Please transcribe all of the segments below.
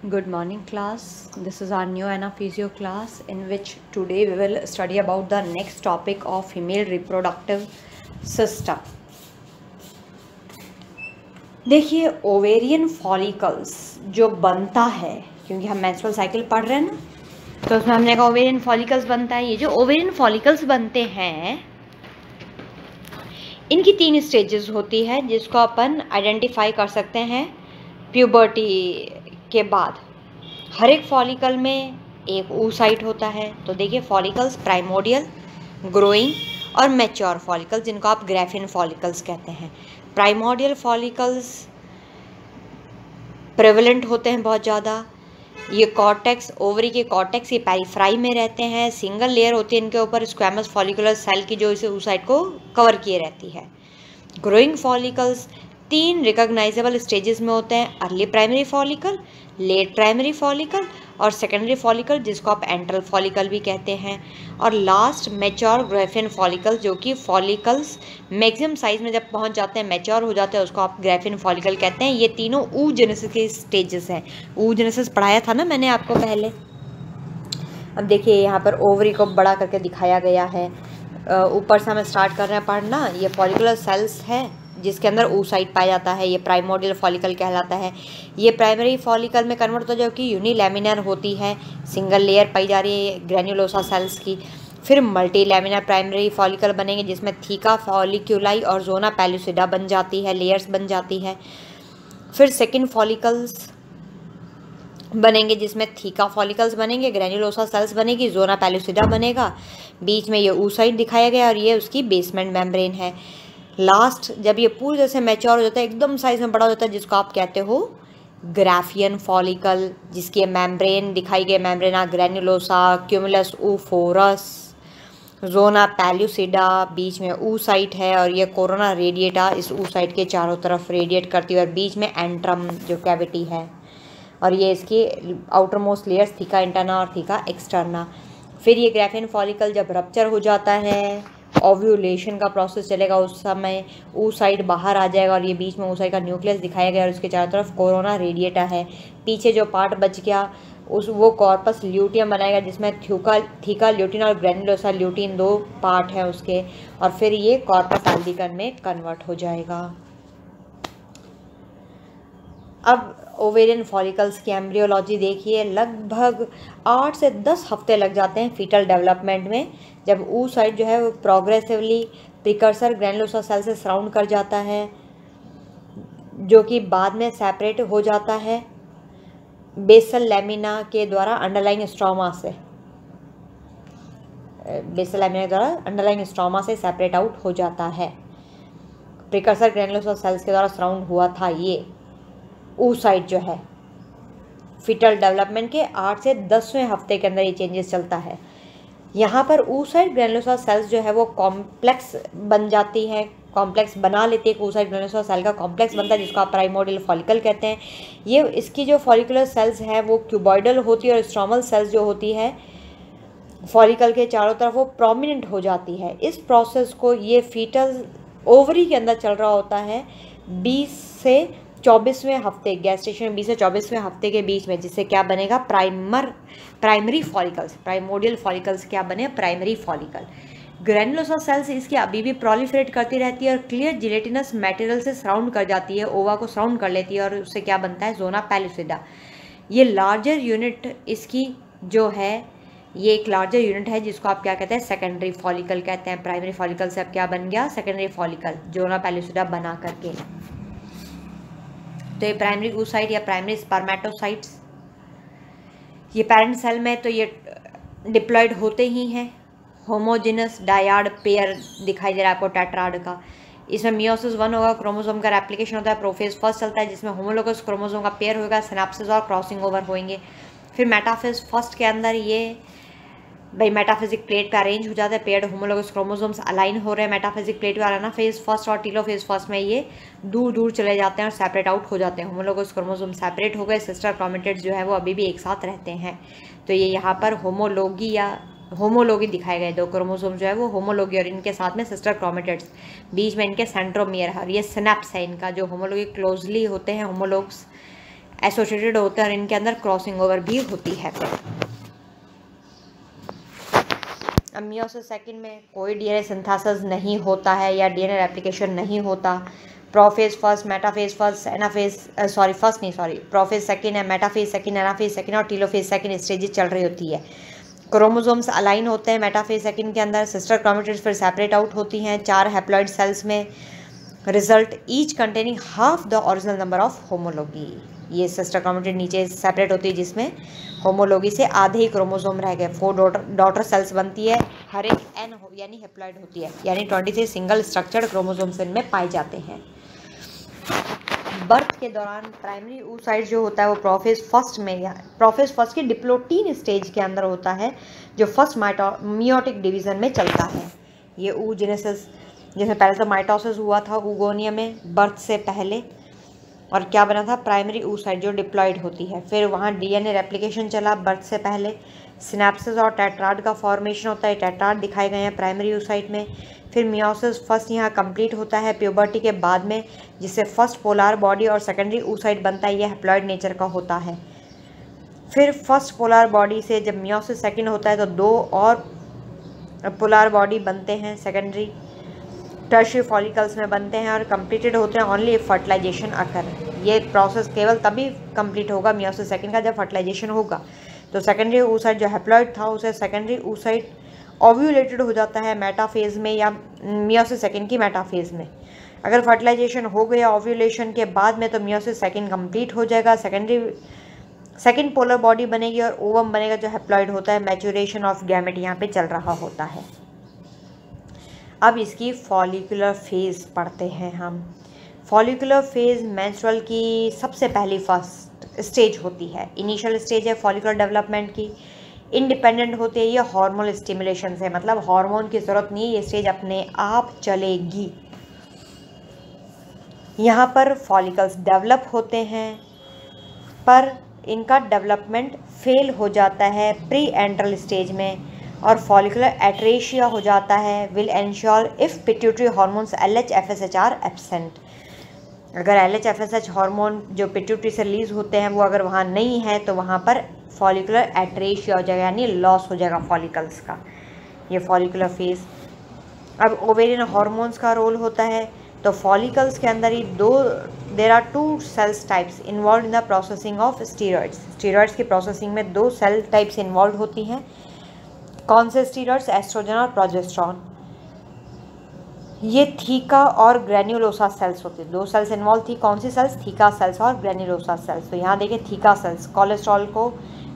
Good morning class. This is our new Anaphysio class in which today we will study about the next topic of female reproductive system. देखिए ovarian follicles जो बनता है, क्योंकि हम menstrual cycle पढ़ रहे हैं ना, तो उसमें हमने कहा ओवेरियन फॉलिकल्स बनता है। ये जो ओवेरियन फॉलिकल्स बनते हैं इनकी 3 स्टेजेस होती है जिसको अपन आइडेंटिफाई कर सकते हैं प्यूबर्टी के बाद। हर एक फॉलिकल में एक oocyte होता है। तो देखिए फॉलिकल्स प्राइमोडियल, ग्रोइंग और मैच्योर फॉलिकल्स, जिनको आप ग्राफिन फॉलिकल्स कहते हैं। प्राइमोडियल फॉलिकल्स प्रेवलेंट होते हैं बहुत ज़्यादा। ये कॉर्टेक्स, ओवरी के कॉर्टेक्स, ये पेरिफ्राई में रहते हैं। सिंगल लेयर होती है इनके ऊपर स्क्वैमस फॉलिकुलर सेल की, जो इसे oocyte को कवर किए रहती है। ग्रोइंग फॉलिकल्स 3 रिकॉग्नाइजेबल स्टेजेस में होते हैं: early primary follicle, late primary follicle और सेकेंडरी फॉलिकल, जिसको आप एंट्रल फॉलिकल भी कहते हैं। और लास्ट मैच्योर ग्राफिन फॉलिकल, जो कि फॉलिकल्स मैक्सिमम साइज में जब पहुंच जाते हैं, मैच्योर हो जाते हैं, उसको आप ग्राफिन फॉलिकल कहते हैं। ये तीनों oogenesis के स्टेजेस हैं। oogenesis पढ़ाया था ना मैंने आपको पहले। अब देखिए यहाँ पर ओवरी को बड़ा करके दिखाया गया है। ऊपर से हमें स्टार्ट कर रहे हैं पढ़ना। ये फॉलिकुलर सेल्स है जिसके अंदर oocyte पाया जाता है। ये प्राइमोडियल फॉलिकल कहलाता है। ये प्राइमरी फॉलिकल में कन्वर्ट होता है, जो कि यूनिलैमिनर होती है, सिंगल लेयर पाई जा रही है ग्रैन्युलोसा सेल्स की। फिर मल्टी लैमिनर प्राइमरी फॉलिकल बनेंगे जिसमें थीका फॉलिक्यूलाई और जोना पैलुसिडा बन जाती है, लेयर्स बन जाती है। फिर सेकेंड फॉलिकल्स बनेंगे जिसमें थीका फॉलिकल्स बनेंगे, ग्रैन्युलोसा सेल्स बनेगी, जोना पैलुसिडा बनेगा, बीच में ये oocyte दिखाया गया और ये उसकी बेसमेंट मेम्ब्रेन है। लास्ट जब ये पूरी तरह से मैच्योर हो जाता है, एकदम साइज में बड़ा हो जाता है, जिसको आप कहते हो ग्राफियन फॉलिकल, जिसकी मेम्ब्रेन दिखाई गई, membrana granulosa, cumulus oophorus, zona pellucida, बीच में oocyte है और ये कोरोना रेडिएटा इस oocyte के चारों तरफ रेडिएट करती है, और बीच में एंट्रम जो कैविटी है, और ये इसकी outer most layers theca interna और थीका एक्सटर्ना। फिर ये ग्राफिन फॉलिकल जब रप्चर हो जाता है, ओव्यूलेशन का प्रोसेस चलेगा, उस समय oocyte बाहर आ जाएगा और ये बीच में oocyte का न्यूक्लियस दिखाया गया और उसके चारों तरफ कोरोना रेडिएटा है। पीछे जो पार्ट बच गया वो कॉर्पस ल्यूटियम बनाएगा, जिसमें थीका ल्यूटिन और ग्रैन्युलोसा ल्यूटिन 2 पार्ट हैं उसके, और फिर ये कॉर्पस आल्बिकम में कन्वर्ट हो जाएगा। अब ओवेरियन फॉलिकल्स की एम्ब्रियोलॉजी देखिए। लगभग 8 से 10 हफ्ते लग जाते हैं फीटल डेवलपमेंट में, जब oocyte जो है वो प्रोग्रेसिवली प्रिकर्सर ग्रैन्युलोसा सेल से सराउंड कर जाता है, जो कि बाद में सेपरेट हो जाता है बेसल लैमिना के द्वारा अंडरलाइंग स्ट्रोमा से। बेसल लैमिना के द्वारा अंडरलाइंग स्ट्रोमा से सेपरेट आउट हो जाता है। प्रिकर्सर ग्रैन्युलोसा सेल्स के द्वारा सराउंड हुआ था ये oocyte जो है। फीटल डेवलपमेंट के 8 से 10वें हफ्ते के अंदर ये चेंजेस चलता है। यहाँ पर oocyte ग्रैन्युलोसा सेल्स जो है वो कॉम्प्लेक्स बन जाती है, कॉम्प्लेक्स बना लेती है। oocyte ग्रैन्युलोसा सेल का कॉम्प्लेक्स बनता है जिसको आप प्राइमोडियल फॉलिकल कहते हैं। ये इसकी जो फॉलिकुलर सेल्स है वो क्यूबॉइडल होती है और स्ट्रोमल सेल्स जो होती है फॉलिकल के चारों तरफ वो प्रोमिनेंट हो जाती है। इस प्रोसेस को ये फीटल ओवरी के अंदर चल रहा होता है 20 से 24वें हफ्ते, गैस्टेशन 20 से 24वें हफ्ते के बीच में, जिससे क्या बनेगा प्राइमरी फॉलिकल्स। प्राइमोडियल फॉलिकल्स क्या बने? Primary follicle. ग्रैन्युलोसा सेल्स इसकी अभी भी प्रोलिफरेट करती रहती है और क्लियर जिलेटिनस मटेरियल से सराउंड कर जाती है, ओवा को सराउंड कर लेती है और उससे क्या बनता है? जोना पैलुसिडा। ये लार्जर यूनिट इसकी जो है, ये एक लार्जर यूनिट है जिसको आप क्या कहते हैं? सेकेंडरी फॉलिकल कहते हैं। प्राइमरी फॉलिकल से अब क्या बन गया? सेकेंडरी फॉलिकल, जोना पैलुसिडा बना करके। तो ये प्राइमरी oocyte या प्राइमरी स्पर्मेटोसाइट्स, ये पेरेंट सेल में तो ये डिप्लॉयड होते ही हैं। होमोजेनस डायाड पेयर दिखाई दे रहा है आपको टेट्राड का। इसमें मियोसिस 1 होगा, क्रोमोसोम का रेप्लिकेशन होता है, प्रोफेज फर्स्ट चलता है जिसमें होमोलोगस क्रोमोसोम का पेयर होगा, सिनेप्सिस और क्रॉसिंग ओवर होंगे। फिर मेटाफेज फर्स्ट के अंदर ये भाई मेटाफिजिक प्लेट पे अरेंज हो जाता है, पेयर्ड होमोलोगस क्रोमोसोम्स अलाइन हो रहे हैं मेटाफिजिक प्लेट पे। एनाफेज फर्स्ट और टीलोफेज फर्स्ट में ये दूर दूर चले जाते हैं और सेपरेट आउट हो जाते हैं। होमोलोगस क्रोमोसोम सेपरेट हो गए, सिस्टर क्रोमेटिड्स जो है वो अभी भी एक साथ रहते हैं। तो ये यहाँ पर होमोलोगी दिखाए गए, 2 क्रोमोसोम जो है वो होमोलोगी और इनके साथ में सिस्टर क्रोमेटिड्स, बीच में इनके सेंट्रोमियर है और ये सिनेप्स है इनका, जो होमोलोगी क्लोजली होते हैं होमोलोग्स एसोसिएटेड होते हैं और इनके अंदर क्रॉसिंग ओवर भी होती है। अब मियोसिस सेकंड में कोई डीएनए सिंथेसिस नहीं होता है या डीएनए रेप्लिकेशन नहीं होता। Prophase first, metaphase first, anaphase prophase second है, मेटाफेज सेकंड, एनाफेज सेकंड और टीलोफेज सेकंड स्टेजेस चल रही होती है। क्रोमोसोम्स अलाइन होते हैं मेटाफेज सेकंड के अंदर। सिस्टर क्रोमेटिड्स फिर सेपरेट आउट होती हैं 4 हैप्लॉइड सेल्स में। Result each containing half the original number of homology. ये सिस्टर क्रोमेटिड नीचे सेपरेट होती है जिसमें होमोलॉगी से आधे ही क्रोमोसोम रह गए। 4 डॉटर सेल्स बनती है, हर एक एन यानी हैप्लॉइड होती है, यानी 23 सिंगल स्ट्रक्चर्ड क्रोमोसोम्स इनमें पाए जाते हैं। बर्थ के दौरान प्राइमरी oocyte जो होता है वो प्रोफेज फर्स्ट की डिप्लोटीन स्टेज के अंदर होता है, जो फर्स्ट मियोटिक डिवीजन में चलता है। ये oogenesis जिसमें पहले तो माइटोसिस हुआ था oogonia में बर्थ से पहले, और क्या बना था प्राइमरी oocyte जो डिप्लॉइड होती है। फिर वहाँ डीएनए रेप्लिकेशन चला बर्थ से पहले। सिनेप्सिस और टेट्राड का फॉर्मेशन होता है, टेट्राड दिखाए गए हैं प्राइमरी oocyte में। फिर मियोसिस फर्स्ट यहाँ कंप्लीट होता है प्यूबर्टी के बाद में, जिससे फर्स्ट पोलर बॉडी और सेकेंडरी oocyte बनता है, ये हैप्लॉइड नेचर का होता है। फिर फर्स्ट पोलर बॉडी से जब मियोसिस सेकंड होता है तो 2 और पोलर बॉडी बनते हैं सेकेंडरी टर्शियरी फॉलिकल्स में बनते हैं और कंप्लीटेड होते हैं ओनली फर्टिलाइजेशन अकर। ये प्रोसेस केवल तभी कंप्लीट होगा मियोसिस सेकंड का जब फर्टिलाइजेशन होगा। तो सेकेंडरी oocyte जो हैप्लॉइड था उसे सेकेंडरी oocyte ओव्यूलेटेड हो जाता है मेटाफेज में या मियोसिस सेकंड की मेटाफेज में। अगर फर्टिलाइजेशन हो गया ओव्यूलेशन के बाद में तो मियोसिस सेकंड कंप्लीट हो जाएगा, सेकंड पोलर बॉडी बनेगी और ओवम बनेगा जो हैप्लॉइड होता है। मैच्योरेशन ऑफ गैमेट यहाँ पे चल रहा होता है। अब इसकी फॉलिकुलर फेज पढ़ते हैं हम। फॉलिकुलर फेज मेंस्ट्रुअल की सबसे पहली फर्स्ट स्टेज होती है, इनिशियल स्टेज है फॉलिकुलर डेवलपमेंट की। इंडिपेंडेंट होती है ये हार्मोनल स्टिमुलेशन से, मतलब हार्मोन की ज़रूरत नहीं है, ये स्टेज अपने आप चलेगी। यहाँ पर फॉलिकल्स डेवलप होते हैं पर इनका डेवलपमेंट फेल हो जाता है प्री एंट्रल स्टेज में और फॉलिकुलर एट्रेशिया हो जाता है। Will ensure if pituitary hormones LH FSH are absent. अगर LH FSH हार्मोन जो पिट्यूटरी से रिलीज होते हैं वो अगर वहाँ नहीं है तो वहाँ पर फॉलिकुलर एट्रेशिया हो जाएगा, यानी लॉस हो जाएगा फॉलिकल्स का। ये फॉलिकुलर फेज। अब ओवेरियन हार्मोन्स का रोल होता है तो फॉलिकल्स के अंदर ही there are 2 cells types involved in the processing of steroids. Steroids की प्रोसेसिंग में 2 सेल टाइप्स इन्वॉल्व होती हैं। कौन से स्टीरॉइड्स? एस्ट्रोजन और प्रोजेस्टेरॉन। ये थीका और ग्रेन्युलोसा सेल्स होती है। 2 सेल्स इन्वॉल्व थी, कौन सी सेल्स? थीका सेल्स और ग्रेन्युलोसा सेल्स। तो यहाँ देखिए थीका सेल्स कोलेस्ट्रॉल को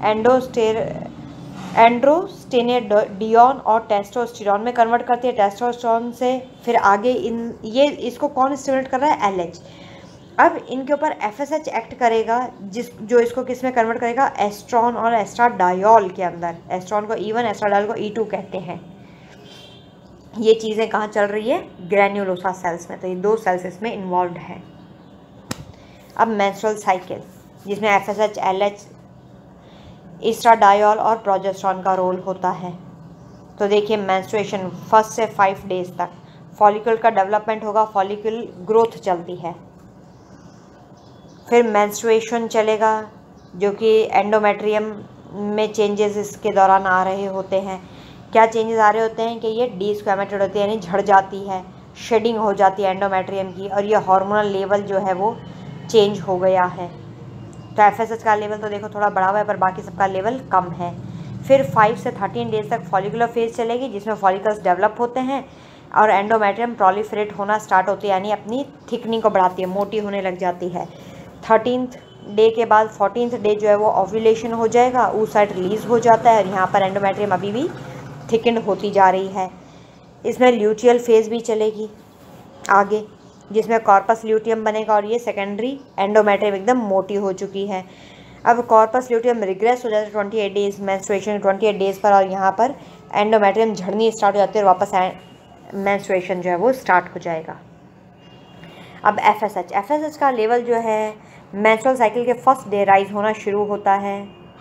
एंड्रोस्टेनेडियोन और टेस्टोस्टेरोन में कन्वर्ट करती है। टेस्टोस्टेरोन से फिर आगे इसको कौन स्टिमुलेट कर रहा है? LH। अब इनके ऊपर FSH एक्ट करेगा जो इसको किस में कन्वर्ट करेगा? एस्ट्रॉन और एस्ट्राडायोल के अंदर। एस्ट्रॉन को E1, एस्ट्राडायोल को E2 कहते हैं। ये चीज़ें कहाँ चल रही है? ग्रेन्युलोसा सेल्स में। तो ये 2 सेल्स इसमें इन्वॉल्व है। अब मेंस्ट्रुअल साइकिल जिसमें FSH, LH, एस्ट्राडायोल और प्रोजेस्टेरॉन का रोल होता है। तो देखिए मेंस्ट्रुएशन 1 से 5 डेज तक फॉलिकल का डेवलपमेंट होगा, फॉलिकल ग्रोथ चलती है। फिर मेंस्ट्रुएशन चलेगा जो कि एंडोमेट्रियम में चेंजेस इसके दौरान आ रहे होते हैं। क्या चेंजेस आ रहे होते हैं कि ये डीस्क्वेमेटेड होती है, यानी झड़ जाती है, शेडिंग हो जाती है एंडोमेट्रियम की, और ये हार्मोनल लेवल जो है वो चेंज हो गया है। तो FSH का लेवल तो देखो थोड़ा बढ़ा हुआ है पर बाकी सबका लेवल कम है। फिर 5 से 13 डेज तक फॉलिकुलर फेज चलेगी जिसमें फॉलिकल्स डेवलप होते हैं और एंडोमेट्रियम प्रोलिफरेट होना स्टार्ट होती है, यानी अपनी थिकनिंग को बढ़ाती है, मोटी होने लग जाती है। 13th डे के बाद 14th डे जो है वो ओव्यूलेशन हो जाएगा, oocyte रिलीज हो जाता है और यहाँ पर एंडोमेट्रियम अभी भी थिकन्ड होती जा रही है। इसमें ल्यूटियल फेज भी चलेगी आगे जिसमें कॉर्पस ल्यूटियम बनेगा और ये सेकेंडरी एंडोमेट्रियम एकदम मोटी हो चुकी है। अब कॉर्पस ल्यूटियम रिग्रेस हो जाता है 28 डेज मेंस्ट्रुएशन 28 डेज पर, और यहाँ पर एंडोमेट्रियम झड़नी स्टार्ट हो जाती है और वापस मेंस्ट्रुएशन जो है वो स्टार्ट हो जाएगा। अब FSH का लेवल जो है मेंस्ट्रुअल साइकिल के फर्स्ट डे राइज होना शुरू होता है।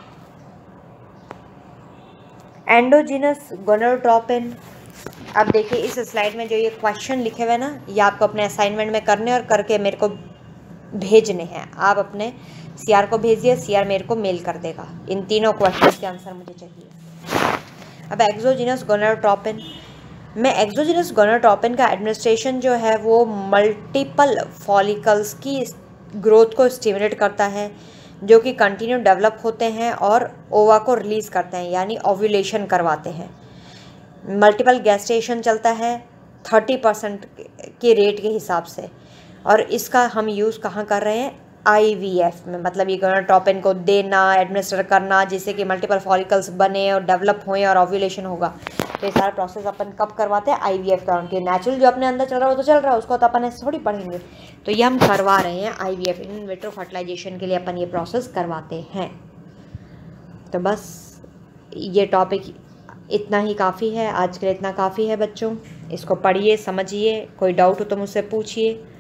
Endogenous gonadotropin. अब देखिए इस स्लाइड में जो ये क्वेश्चन लिखे हुए ना, ये आपको अपने असाइनमेंट में करने और करके मेरे को भेजने हैं। आप अपने CR को भेजिए, CR मेरे को मेल कर देगा। इन तीनों क्वेश्चन के आंसर मुझे चाहिए। अब एक्सोजीनस गोनाडोट्रोपिन में एक्सोजीनस गोनाडोट्रोपिन का एडमिनिस्ट्रेशन जो है वो मल्टीपल फॉलिकल्स की ग्रोथ को स्टिमुलेट करता है, जो कि कंटिन्यू डेवलप होते हैं और ओवा को रिलीज़ करते हैं, यानी ओव्यूलेशन करवाते हैं। मल्टीपल गेस्टेशन चलता है 30% के रेट के हिसाब से, और इसका हम यूज़ कहाँ कर रहे हैं? IVF में, मतलब ये गोनाडोट्रोपिन को देना, एडमिनिस्टर करना, जिससे कि मल्टीपल फॉलिकल्स बने और डेवलप होएं और ओव्यूलेशन होगा। तो ये सारा प्रोसेस अपन कब करवाते हैं? IVF कराने के। नेचुरल जो अपने अंदर चल रहा है वो तो चल रहा है, उसको तो अपन ऐसे थोड़ी पढ़ेंगे। तो ये हम करवा रहे हैं IVF, इन विट्रो फर्टिलाइजेशन के लिए अपन ये प्रोसेस करवाते हैं। तो बस ये टॉपिक इतना ही काफ़ी है, आज के लिए इतना काफ़ी है बच्चों। इसको पढ़िए, समझिए, कोई डाउट हो तो मुझसे पूछिए।